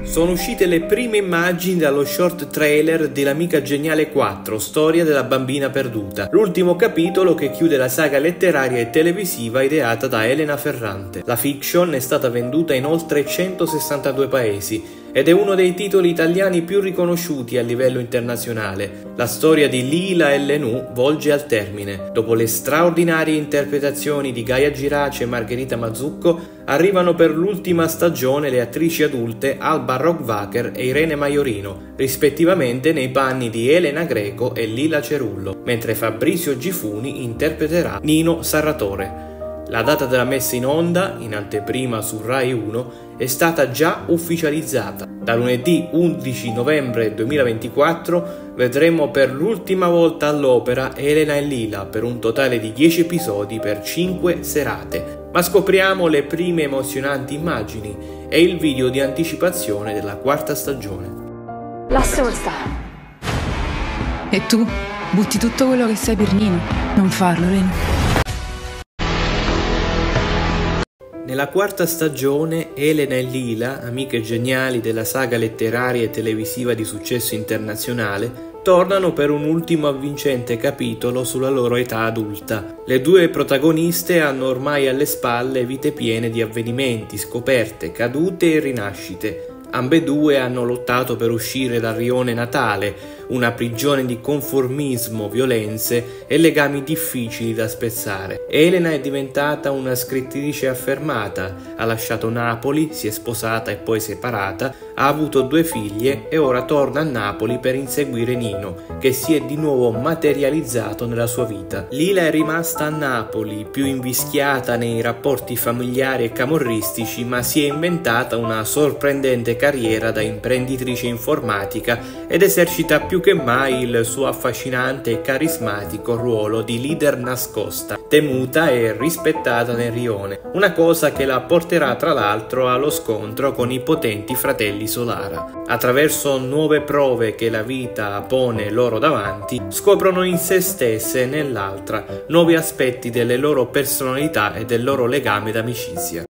Sono uscite le prime immagini dallo short trailer di L'Amica Geniale 4, storia della bambina perduta, l'ultimo capitolo che chiude la saga letteraria e televisiva ideata da Elena Ferrante. La fiction è stata venduta in oltre 162 paesi ed è uno dei titoli italiani più riconosciuti a livello internazionale. La storia di Lila e Lenù volge al termine. Dopo le straordinarie interpretazioni di Gaia Girace e Margherita Mazzucco, arrivano per l'ultima stagione le attrici adulte Alba Rockwaker e Irene Maiorino, rispettivamente nei panni di Elena Greco e Lila Cerullo, mentre Fabrizio Gifuni interpreterà Nino Sarratore. La data della messa in onda, in anteprima su Rai 1, è stata già ufficializzata. Da lunedì 11 novembre 2024 vedremo per l'ultima volta all'opera Elena e Lila per un totale di 10 episodi per 5 serate. Ma scopriamo le prime emozionanti immagini e il video di anticipazione della quarta stagione. L'asse sta. E tu? Butti tutto quello che sai per Nino? Non farlo, Lenù. Nella quarta stagione, Elena e Lila, amiche geniali della saga letteraria e televisiva di successo internazionale, tornano per un ultimo avvincente capitolo sulla loro età adulta. Le due protagoniste hanno ormai alle spalle vite piene di avvenimenti, scoperte, cadute e rinascite. Ambedue hanno lottato per uscire dal rione natale, una prigione di conformismo, violenze e legami difficili da spezzare. Elena è diventata una scrittrice affermata, ha lasciato Napoli, si è sposata e poi separata, ha avuto 2 figlie e ora torna a Napoli per inseguire Nino, che si è di nuovo materializzato nella sua vita. Lila è rimasta a Napoli, più invischiata nei rapporti familiari e camorristici, ma si è inventata una sorprendente carriera da imprenditrice informatica ed esercita più che mai il suo affascinante e carismatico ruolo di leader nascosta, temuta e rispettata nel rione, una cosa che la porterà tra l'altro allo scontro con i potenti fratelli Solara. Attraverso nuove prove che la vita pone loro davanti, scoprono in se stesse e nell'altra nuovi aspetti delle loro personalità e del loro legame d'amicizia.